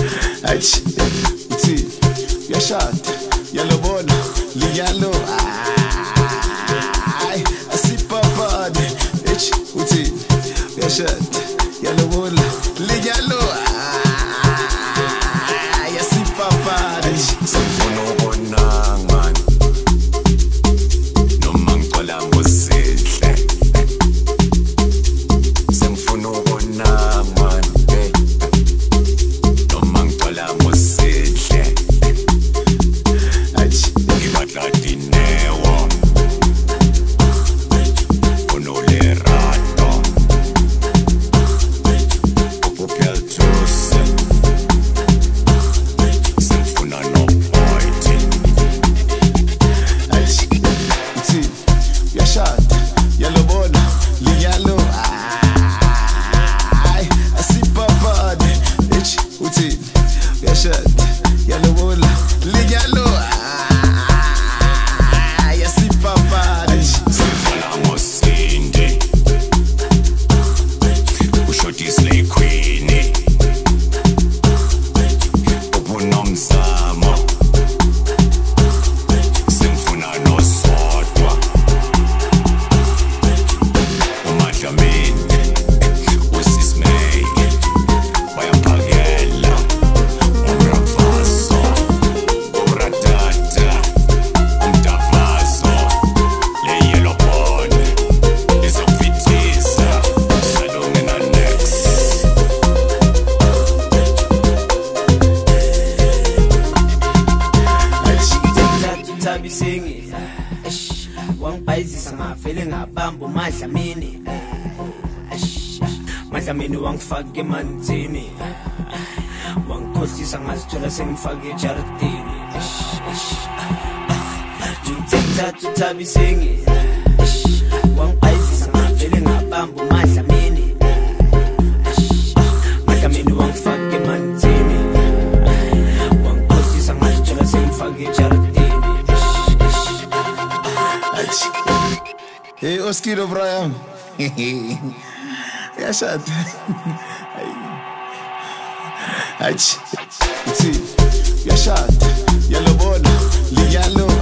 Achi, uthi, uyashada, uyalobona, liyalo. Ay, asipapane. Achi, uthi, uyashada, uyalobona, liyalo. Ay, asipapane. Sengifuna ukubona ngani noma ngicwala ngosihle. Sengifuna ukubona ngani noma ngicwala ngosihle. Achi, Ngibadla dinewo onolerato ukupheltuse. Sengifuna nopointi. achi, uthi, uyashada, uyalobona, liyalo. Ay, asipapane. Achi, uthi, uyashada, uyalobona, liyalo. Ay, asipapane. Sengifuna ngosindi ushoti slay queen ubunomzamo. Sengifuna nosodwa uMadlamini uSismay bayaphakela umravazo uratata umdavazo leyelo bone izokuvithisa salunge na next. Thabisenge wangibhayizisa ngavele ngabamba uMadlamini. Madlamini wangifaka emanzini, wangikhohlisa ngazithola sengifake ejaradini. Thabisenge wangibhayizisa ngavele ngabamba uMadlamini. Madlamini wangifaka emanzini, wangikhohlisa ngazithola sengifake ejaradini. Achi. Hey, Oskiro Brian. Uyashada. Achi, uthi, uyashada, uyalobona, liyalo.